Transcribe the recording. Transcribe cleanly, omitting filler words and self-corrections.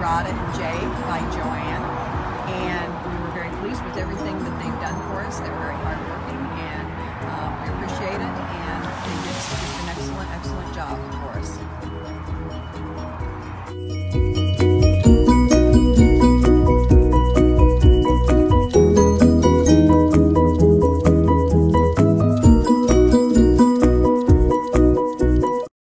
Rada and Jay by Joanne, and we were very pleased with everything that they've done for us. They're very hardworking, and we appreciate it.